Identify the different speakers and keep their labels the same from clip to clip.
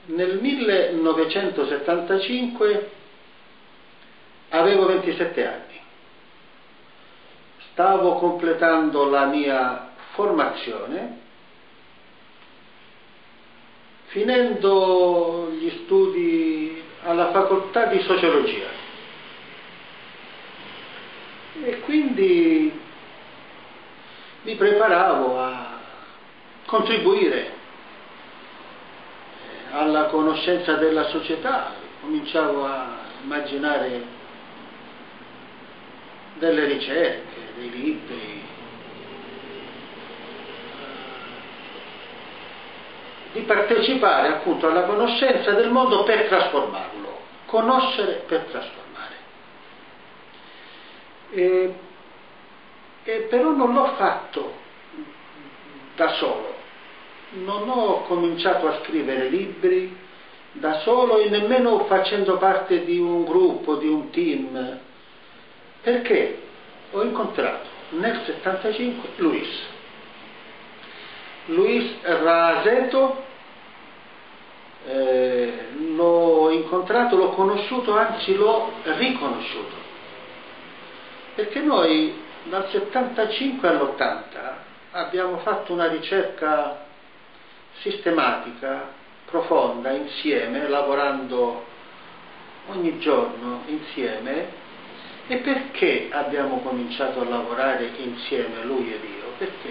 Speaker 1: Nel 1975 avevo 27 anni, stavo completando la mia formazione, finendo gli studi alla facoltà di sociologia, e quindi mi preparavo a contribuire alla conoscenza della società, cominciavo a immaginare delle ricerche, dei libri, di partecipare appunto alla conoscenza del mondo per trasformarlo, conoscere per trasformare. E però non l'ho fatto da solo, non ho cominciato a scrivere libri da solo e nemmeno facendo parte di un gruppo, di un team, perché ho incontrato nel 75 Luis Raseto, l'ho incontrato, l'ho conosciuto, anzi l'ho riconosciuto, perché noi dal 75 all'80 abbiamo fatto una ricerca sistematica, profonda, insieme, lavorando ogni giorno insieme. E perché abbiamo cominciato a lavorare insieme, lui ed io? Perché?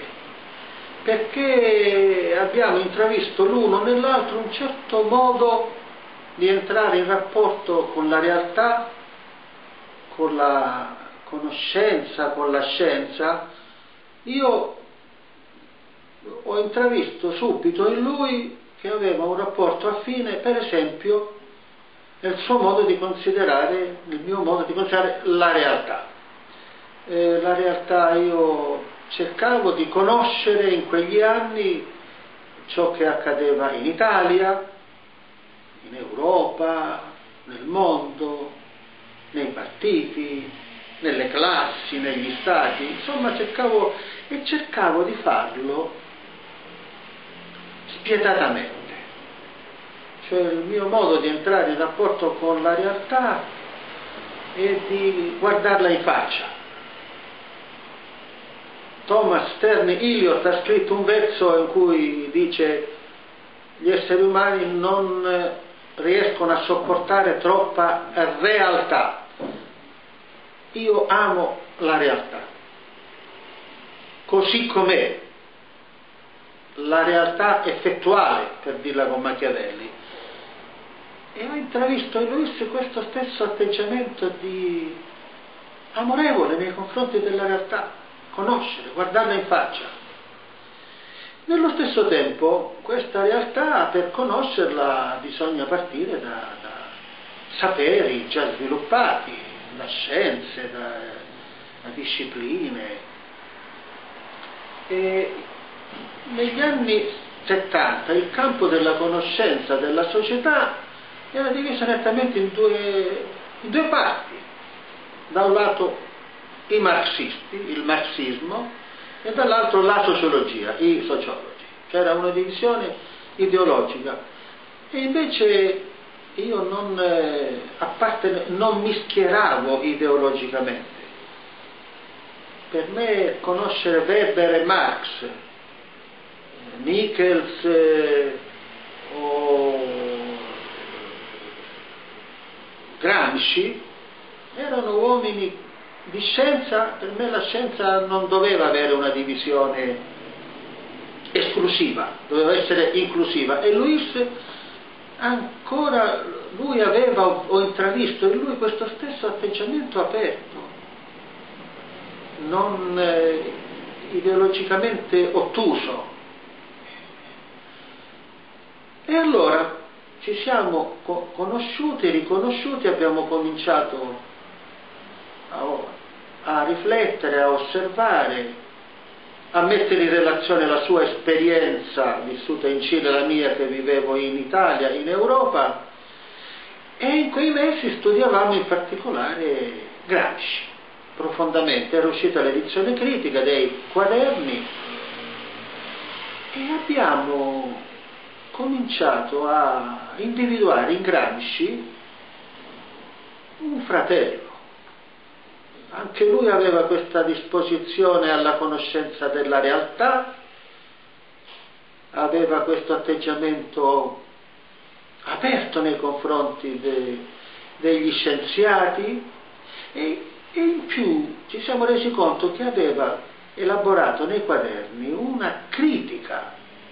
Speaker 1: Perché abbiamo intravisto l'uno nell'altro un certo modo di entrare in rapporto con la realtà, con la conoscenza, con la scienza. Io ho intravisto subito in lui che aveva un rapporto affine, per esempio, nel suo modo di considerare, nel mio modo di considerare la realtà. La realtà, io cercavo di conoscere in quegli anni ciò che accadeva in Italia, in Europa, nel mondo, nei partiti, nelle classi, negli stati, insomma cercavo di farlo spietatamente. Cioè il mio modo di entrare in rapporto con la realtà è di guardarla in faccia. Thomas Stern Eliot ha scritto un verso in cui dice: gli esseri umani non riescono a sopportare troppa realtà. Io amo la realtà, così com'è, la realtà effettuale, per dirla con Machiavelli. E ho intravisto in Luis questo stesso atteggiamento di amorevole nei confronti della realtà, conoscere, guardarla in faccia. Nello stesso tempo, questa realtà, per conoscerla, bisogna partire da saperi già sviluppati, da scienze, da discipline. E negli anni 70 il campo della conoscenza della società era diviso nettamente in due parti. Da un lato i marxisti, il marxismo, e dall'altro la sociologia, i sociologi. C'era una divisione ideologica. E invece io non mi schieravo ideologicamente. Per me conoscere Weber e Marx, Michels o Gramsci erano uomini di scienza. Per me la scienza non doveva avere una divisione esclusiva, doveva essere inclusiva. E Luis ho intravisto in lui questo stesso atteggiamento aperto, non ideologicamente ottuso. E allora ci siamo conosciuti, riconosciuti, abbiamo cominciato a riflettere, a osservare, a mettere in relazione la sua esperienza vissuta in Cile, la mia che vivevo in Italia, in Europa, e in quei mesi studiavamo in particolare Gramsci profondamente. Era uscita l'edizione critica dei quaderni e abbiamo cominciato a individuare in Gramsci un fratello. Anche lui aveva questa disposizione alla conoscenza della realtà, aveva questo atteggiamento aperto nei confronti degli scienziati e in più ci siamo resi conto che aveva elaborato nei quaderni una critica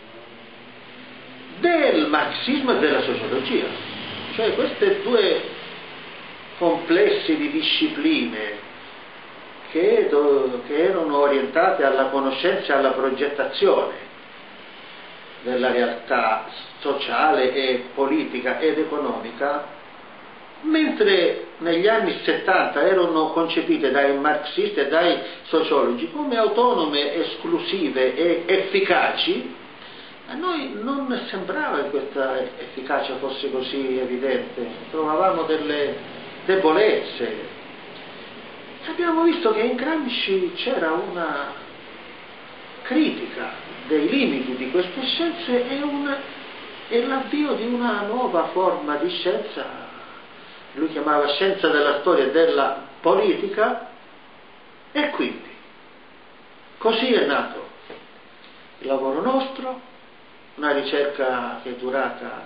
Speaker 1: del marxismo e della sociologia, cioè queste due complessi di discipline che erano orientate alla conoscenza e alla progettazione della realtà sociale e politica ed economica, mentre negli anni 70 erano concepite dai marxisti e dai sociologi come autonome, esclusive e efficaci, a noi non sembrava che questa efficacia fosse così evidente, trovavamo delle debolezze. Abbiamo visto che in Gramsci c'era una critica dei limiti di queste scienze e l'avvio di una nuova forma di scienza, lui chiamava scienza della storia e della politica, e quindi così è nato il lavoro nostro, una ricerca che è durata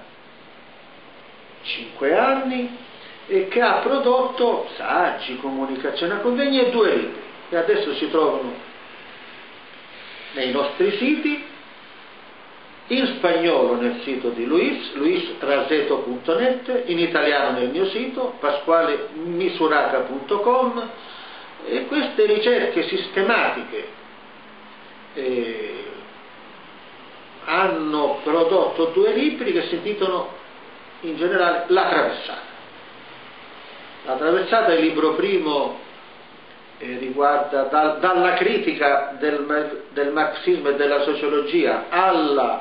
Speaker 1: 5 anni e che ha prodotto saggi, comunicazione a convegni e 2 libri che adesso si trovano nei nostri siti, in spagnolo nel sito di luisraseto.net, in italiano nel mio sito pasqualemisuraca.com, e queste ricerche sistematiche hanno prodotto 2 libri che si intitolano in generale La Traversata. La Traversata, il libro primo, riguarda dalla critica del marxismo e della sociologia alla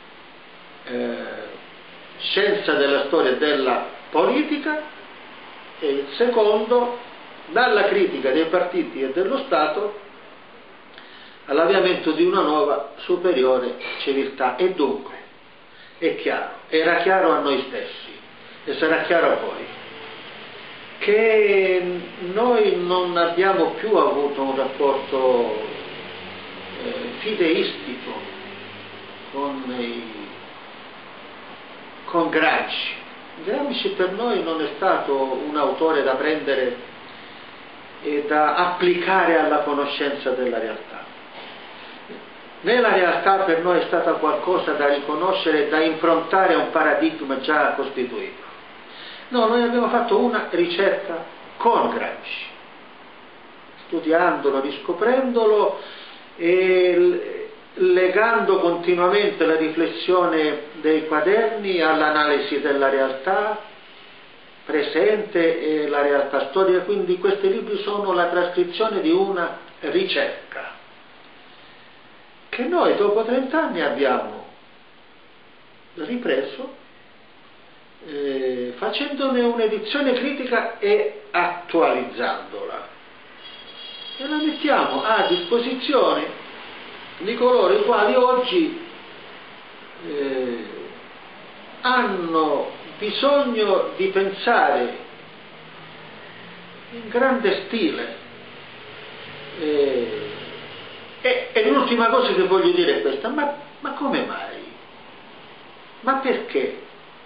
Speaker 1: scienza della storia e della politica, e il secondo dalla critica dei partiti e dello Stato all'avviamento di una nuova superiore civiltà. E dunque è chiaro, era chiaro a noi stessi e sarà chiaro a voi che noi non abbiamo più avuto un rapporto fideistico con Gramsci. Gramsci per noi non è stato un autore da prendere e da applicare alla conoscenza della realtà. Né la realtà per noi è stata qualcosa da riconoscere e da improntare a un paradigma già costituito. No, noi abbiamo fatto una ricerca con Gramsci, studiandolo, riscoprendolo e legando continuamente la riflessione dei quaderni all'analisi della realtà presente e la realtà storica. Quindi questi libri sono la trascrizione di una ricerca che noi dopo 30 anni abbiamo ripreso, facendone un'edizione critica e attualizzandola, e la mettiamo a disposizione di coloro i quali oggi hanno bisogno di pensare in grande stile. E l'ultima cosa che voglio dire è questa: ma come mai? Ma perché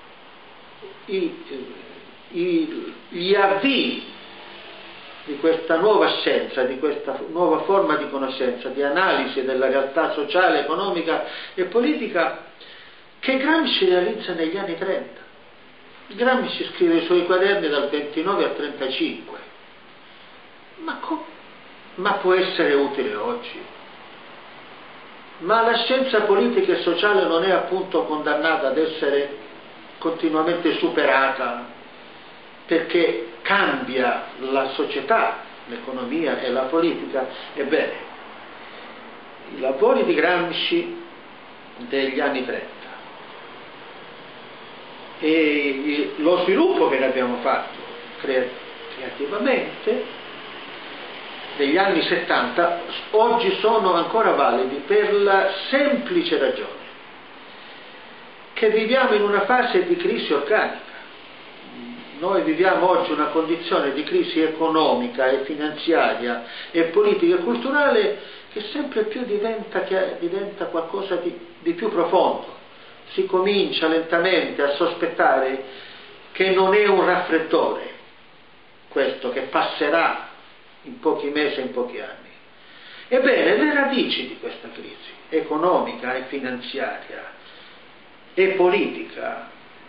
Speaker 1: gli avvii di questa nuova scienza, di questa nuova forma di conoscenza, di analisi della realtà sociale, economica e politica, che Gramsci realizza negli anni 30? Gramsci scrive i suoi quaderni dal 29 al 35. Ma può essere utile oggi? Ma la scienza politica e sociale non è appunto condannata ad essere continuamente superata, perché cambia la società, l'economia e la politica? Ebbene, i lavori di Gramsci degli anni 30 e lo sviluppo che ne abbiamo fatto creativamente degli anni 70 oggi sono ancora validi per la semplice ragione che viviamo in una fase di crisi organica. Noi viviamo oggi una condizione di crisi economica e finanziaria e politica e culturale che sempre più diventa qualcosa di più profondo. Si comincia lentamente a sospettare che non è un raffreddore, questo che passerà in pochi mesi, in pochi anni. Ebbene, le radici di questa crisi economica e finanziaria e politica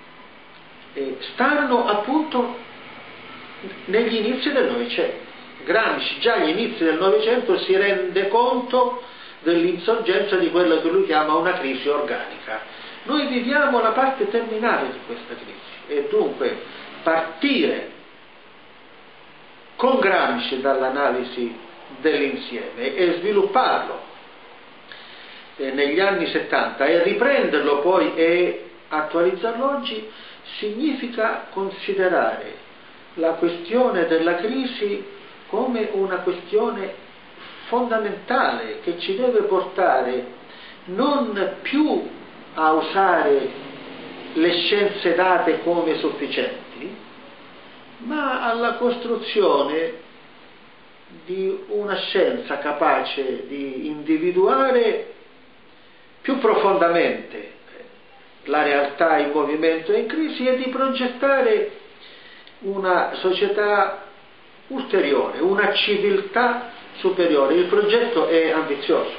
Speaker 1: stanno appunto negli inizi del Novecento. Gramsci già agli inizi del Novecento si rende conto dell'insorgenza di quello che lui chiama una crisi organica. Noi viviamo la parte terminale di questa crisi e dunque partire con Gramsci dall'analisi dell'insieme e svilupparlo negli anni 70 e riprenderlo poi e attualizzarlo oggi significa considerare la questione della crisi come una questione fondamentale che ci deve portare non più a usare le scienze date come sufficienti, ma alla costruzione di una scienza capace di individuare più profondamente la realtà in movimento e in crisi e di progettare una società ulteriore, una civiltà superiore. Il progetto è ambizioso,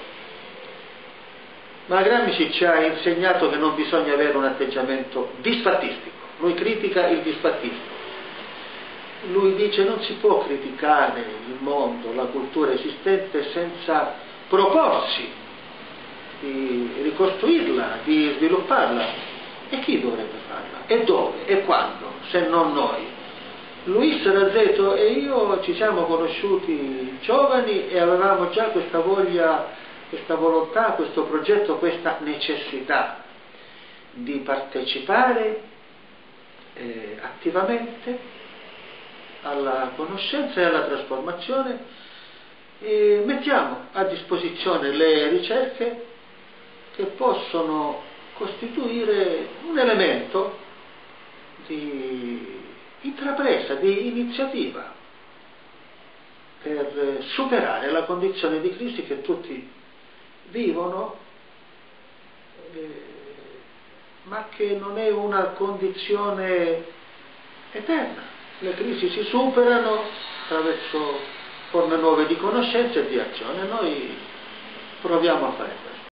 Speaker 1: ma Gramsci ci ha insegnato che non bisogna avere un atteggiamento disfattistico. Lui critica il disfattismo. Lui dice non si può criticare il mondo, la cultura esistente senza proporsi di ricostruirla, di svilupparla. E chi dovrebbe farla? E dove? E quando? Se non noi. Luis Razzetto e io ci siamo conosciuti giovani e avevamo già questa voglia, questa volontà, questo progetto, questa necessità di partecipare attivamente alla conoscenza e alla trasformazione e mettiamo a disposizione le ricerche che possono costituire un elemento di intrapresa, di iniziativa per superare la condizione di crisi che tutti vivono, ma che non è una condizione eterna. Le crisi si superano attraverso forme nuove di conoscenza e di azione. Noi proviamo a fare questo.